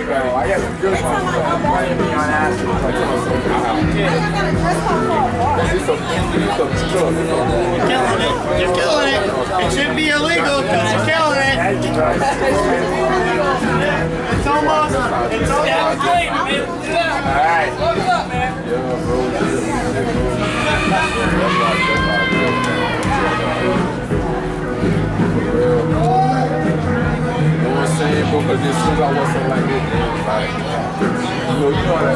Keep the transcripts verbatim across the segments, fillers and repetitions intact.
I got some good ones. Playing me on acid. Like, you know, so killing it. You're killing it. It should be illegal because you're killing it. It's almost. It's almost. Alright. What's up, man? Yeah, bro. Saying, because as soon as I was something like this, man, like, you know, you know how that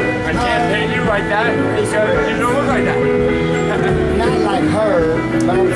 Like that, because you don't look like that. Not like her, but I'm